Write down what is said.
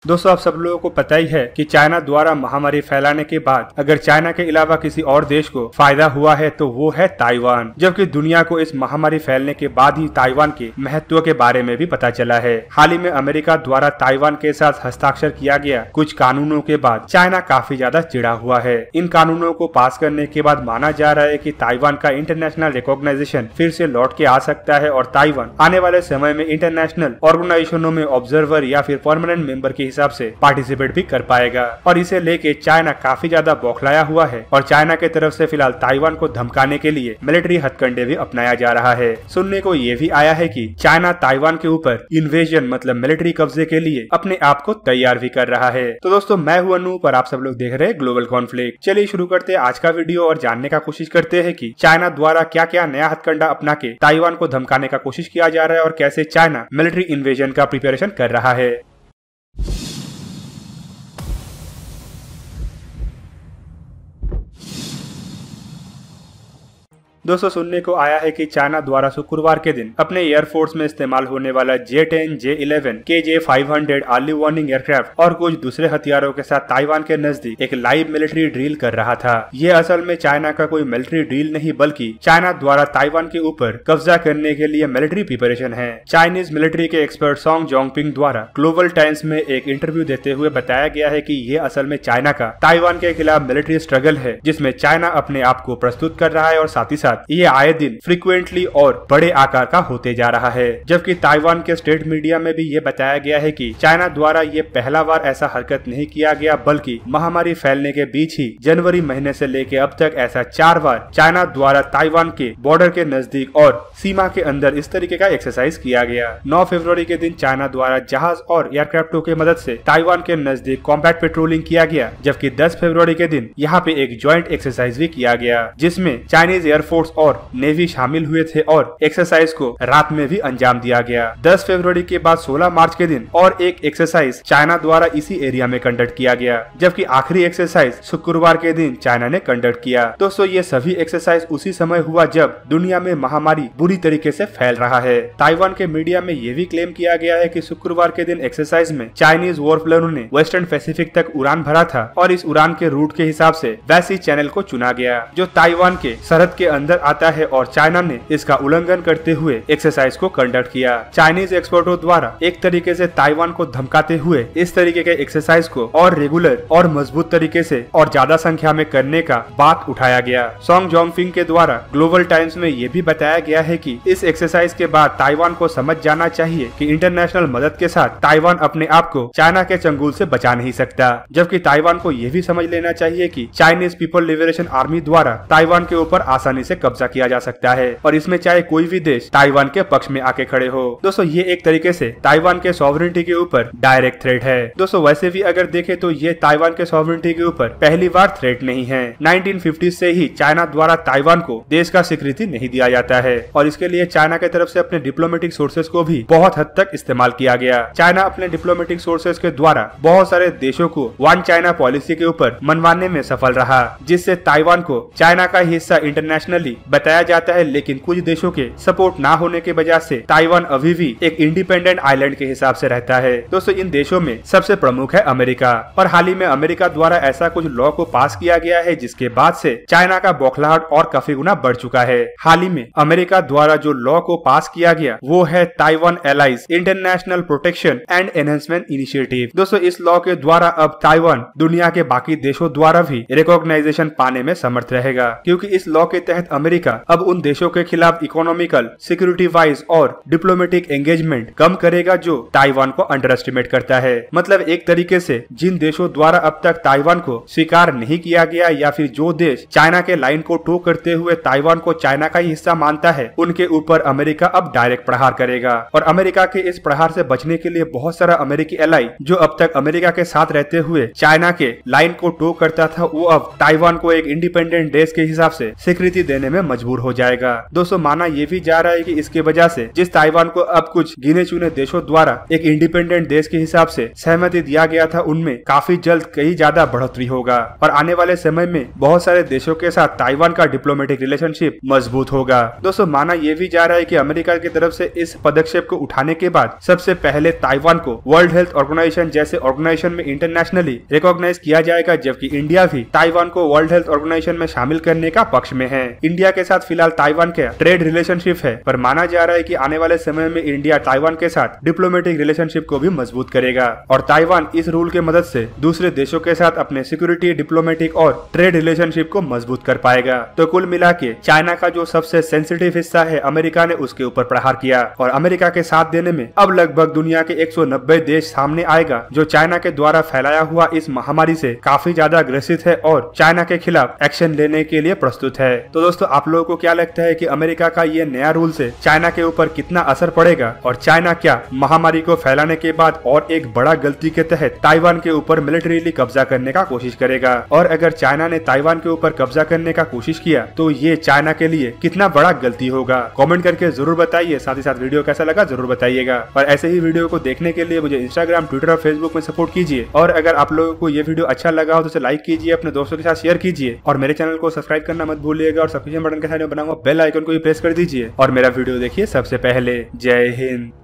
दोस्तों आप सब लोगों को पता ही है कि चाइना द्वारा महामारी फैलाने के बाद अगर चाइना के अलावा किसी और देश को फायदा हुआ है तो वो है ताइवान। जबकि दुनिया को इस महामारी फैलने के बाद ही ताइवान के महत्व के बारे में भी पता चला है। हाल ही में अमेरिका द्वारा ताइवान के साथ हस्ताक्षर किया गया कुछ कानूनों के बाद चाइना काफी ज्यादा चिढ़ा हुआ है। इन कानूनों को पास करने के बाद माना जा रहा है कि ताइवान का इंटरनेशनल रिकॉग्नाइजेशन फिर से लौट के आ सकता है और ताइवान आने वाले समय में इंटरनेशनल ऑर्गेनाइजेशनों में ऑब्जर्वर या फिर परमानेंट मेंबर के हिसाब से पार्टिसिपेट भी कर पाएगा। और इसे लेके चाइना काफी ज्यादा बौखलाया हुआ है और चाइना की तरफ से फिलहाल ताइवान को धमकाने के लिए मिलिट्री हथकंडे भी अपनाया जा रहा है। सुनने को ये भी आया है कि चाइना ताइवान के ऊपर इन्वेजन मतलब मिलिट्री कब्जे के लिए अपने आप को तैयार भी कर रहा है। तो दोस्तों मैं हूं अनूप और आप सब लोग देख रहे हैं ग्लोबल कॉन्फ्लिक्ट। चलिए शुरू करते हैं आज का वीडियो और जानने का कोशिश करते हैं कि चाइना द्वारा क्या क्या नया हथकंडा अपना के ताइवान को धमकाने का कोशिश किया जा रहा है और कैसे चाइना मिलिट्री इन्वेजन का प्रिपरेशन कर रहा है। दोस्तों सुनने को आया है कि चाइना द्वारा शुक्रवार के दिन अपने एयरफोर्स में इस्तेमाल होने वाला J-10, J-11, KJ-500 early warning aircraft और कुछ दूसरे हथियारों के साथ ताइवान के नजदीक एक लाइव मिलिट्री ड्रिल कर रहा था। ये असल में चाइना का कोई मिलिट्री ड्रिल नहीं बल्कि चाइना द्वारा ताइवान के ऊपर कब्जा करने के लिए मिलिट्री प्रिपरेशन है। चाइनीज मिलिट्री के एक्सपर्ट जोंगपिंग द्वारा ग्लोबल टाइम्स में एक इंटरव्यू देते हुए बताया गया है कि ये असल में चाइना का ताइवान के खिलाफ मिलिट्री स्ट्रगल है जिसमें चाइना अपने आप को प्रस्तुत कर रहा है और साथ ही साथ ये आए दिन फ्रीक्वेंटली और बड़े आकार का होते जा रहा है। जबकि ताइवान के स्टेट मीडिया में भी ये बताया गया है कि चाइना द्वारा ये पहला बार ऐसा हरकत नहीं किया गया बल्कि महामारी फैलने के बीच ही जनवरी महीने से लेकर अब तक ऐसा 4 बार चाइना द्वारा ताइवान के बॉर्डर के नजदीक और सीमा के अंदर इस तरीके का एक्सरसाइज किया गया। 9 फरवरी के दिन चाइना द्वारा जहाज और एयरक्राफ्टों के मदद से ताइवान के नजदीक कॉम्बैट पेट्रोलिंग किया गया। जबकि 10 फरवरी के दिन यहाँ पे एक ज्वाइंट एक्सरसाइज भी किया गया जिसमें चाइनीज एयरफोर्स और नेवी शामिल हुए थे और एक्सरसाइज को रात में भी अंजाम दिया गया। 10 फरवरी के बाद 16 मार्च के दिन और एक एक्सरसाइज चाइना द्वारा इसी एरिया में कंडक्ट किया गया। जबकि आखिरी एक्सरसाइज शुक्रवार के दिन चाइना ने कंडक्ट किया। दोस्तों ये सभी एक्सरसाइज उसी समय हुआ जब दुनिया में महामारी बुरी तरीके से फैल रहा है। ताइवान के मीडिया में ये भी क्लेम किया गया है कि शुक्रवार के दिन एक्सरसाइज में चाइनीज वॉरप्लेनों ने वेस्टर्न पैसिफिक तक उड़ान भरा था और इस उड़ान के रूट के हिसाब से वैसी चैनल को चुना गया जो ताइवान के सरहद के अंदर आता है और चाइना ने इसका उल्लंघन करते हुए एक्सरसाइज को कंडक्ट किया। चाइनीज एक्सपर्टों द्वारा एक तरीके से ताइवान को धमकाते हुए इस तरीके के एक्सरसाइज को और रेगुलर और मजबूत तरीके से और ज्यादा संख्या में करने का बात उठाया गया। जोंगपिंग के द्वारा ग्लोबल टाइम्स में ये भी बताया गया है कि इस एक्सरसाइज के बाद ताइवान को समझ जाना चाहिए कि इंटरनेशनल मदद के साथ ताइवान अपने आप को चाइना के चंगुल से बचा नहीं सकता। जबकि ताइवान को ये भी समझ लेना चाहिए कि चाइनीज पीपल लिबरेशन आर्मी द्वारा ताइवान के ऊपर आसानी से कब्जा किया जा सकता है और इसमें चाहे कोई भी देश ताइवान के पक्ष में आके खड़े हो। दोस्तों ये एक तरीके से ताइवान के सॉवरेनिटी के ऊपर डायरेक्ट थ्रेट है। दोस्तों वैसे भी अगर देखें तो ये ताइवान के सॉवरेनिटी के ऊपर पहली बार थ्रेट नहीं है। 1950 से ही चाइना द्वारा ताइवान को देश का स्वीकृति नहीं दिया जाता है और इसके लिए चाइना की तरफ से अपने डिप्लोमेटिक सोर्सेज को भी बहुत हद तक इस्तेमाल किया गया। चाइना अपने डिप्लोमेटिक सोर्सेज के द्वारा बहुत सारे देशों को वन चाइना पॉलिसी के ऊपर मनवाने में सफल रहा जिससे ताइवान को चाइना का हिस्सा इंटरनेशनली बताया जाता है। लेकिन कुछ देशों के सपोर्ट ना होने के वजह से ताइवान अभी भी एक इंडिपेंडेंट आइलैंड के हिसाब से रहता है। दोस्तों इन देशों में सबसे प्रमुख है अमेरिका और हाल ही में अमेरिका द्वारा ऐसा कुछ लॉ को पास किया गया है जिसके बाद से चाइना का बौखलाहट और काफी गुना बढ़ चुका है। हाल ही में अमेरिका द्वारा जो लॉ को पास किया गया वो है Taiwan allies international protection and enhancement initiative. दोस्तों इस लॉ के द्वारा अब ताइवान दुनिया के बाकी देशों द्वारा भी रिकॉग्नाइजेशन पाने में समर्थ रहेगा क्योंकि इस लॉ के तहत अमेरिका अब उन देशों के खिलाफ इकोनॉमिकल सिक्योरिटी वाइज और डिप्लोमेटिक एंगेजमेंट कम करेगा जो ताइवान को अंडर एस्टिमेट करता है। मतलब एक तरीके से जिन देशों द्वारा अब तक ताइवान को स्वीकार नहीं किया गया या फिर जो देश चाइना के लाइन को टो करते हुए ताइवान को चाइना का ही हिस्सा मानता है उनके ऊपर अमेरिका अब डायरेक्ट प्रहार करेगा। और अमेरिका के इस प्रहार से बचने के लिए बहुत सारा अमेरिकी एलाई जो अब तक अमेरिका के साथ रहते हुए चाइना के लाइन को टो करता था वो अब ताइवान को एक इंडिपेंडेंट देश के हिसाब से स्वीकृति देने में में मजबूर हो जाएगा। दोस्तों माना ये भी जा रहा है कि इसके वजह से जिस ताइवान को अब कुछ गिने चुने देशों द्वारा एक इंडिपेंडेंट देश के हिसाब से सहमति दिया गया था, उनमें काफी जल्द कई ज्यादा बढ़ोतरी होगा और आने वाले समय में बहुत सारे देशों के साथ ताइवान का डिप्लोमेटिक रिलेशनशिप मजबूत होगा। दोस्तों माना यह भी जा रहा है कि अमेरिका की तरफ से इस पदक्षेप को उठाने के बाद सबसे पहले ताइवान को वर्ल्ड हेल्थ ऑर्गेनाइजेशन जैसे ऑर्गेनाइजेशन में इंटरनेशनली रिकॉग्नाइज किया जाएगा, जबकि इंडिया भी ताइवान को वर्ल्ड हेल्थ ऑर्गेनाइजेशन में शामिल करने का पक्ष में है। इंडिया के साथ फिलहाल ताइवान का ट्रेड रिलेशनशिप है, पर माना जा रहा है कि आने वाले समय में इंडिया ताइवान के साथ डिप्लोमेटिक रिलेशनशिप को भी मजबूत करेगा और ताइवान इस रूल के मदद से दूसरे देशों के साथ अपने सिक्योरिटी, डिप्लोमेटिक और ट्रेड रिलेशनशिप को मजबूत कर पाएगा। तो कुल मिला के चाइना का जो सबसे सेंसिटिव हिस्सा है, अमेरिका ने उसके ऊपर प्रहार किया और अमेरिका के साथ देने में अब लगभग दुनिया के 190 देश सामने आएगा जो चाइना के द्वारा फैलाया हुआ इस महामारी से काफी ज्यादा ग्रसित है और चाइना के खिलाफ एक्शन लेने के लिए प्रस्तुत है। तो दोस्तों आप लोगों को क्या लगता है कि अमेरिका का ये नया रूल से चाइना के ऊपर कितना असर पड़ेगा और चाइना क्या महामारी को फैलाने के बाद और एक बड़ा गलती के तहत ताइवान के ऊपर मिलिट्रीली कब्जा करने का कोशिश करेगा? और अगर चाइना ने ताइवान के ऊपर कब्जा करने का कोशिश किया तो ये चाइना के लिए कितना बड़ा गलती होगा? कमेंट करके जरूर बताइए। साथ ही साथ वीडियो कैसा लगा जरूर बताइएगा और ऐसे ही वीडियो को देखने के लिए मुझे इंस्टाग्राम, ट्विटर और फेसबुक में सपोर्ट कीजिए। और अगर आप लोगों को ये वीडियो अच्छा लगा हो तो उसे लाइक कीजिए, अपने दोस्तों के साथ शेयर कीजिए और मेरे चैनल को सब्सक्राइब करना मत भूलिएगा और सब्सक्रिप्शन बटन के साइड में बना हुआ बेल आइकन को भी प्रेस कर दीजिए और मेरा वीडियो देखिए सबसे पहले। जय हिंद।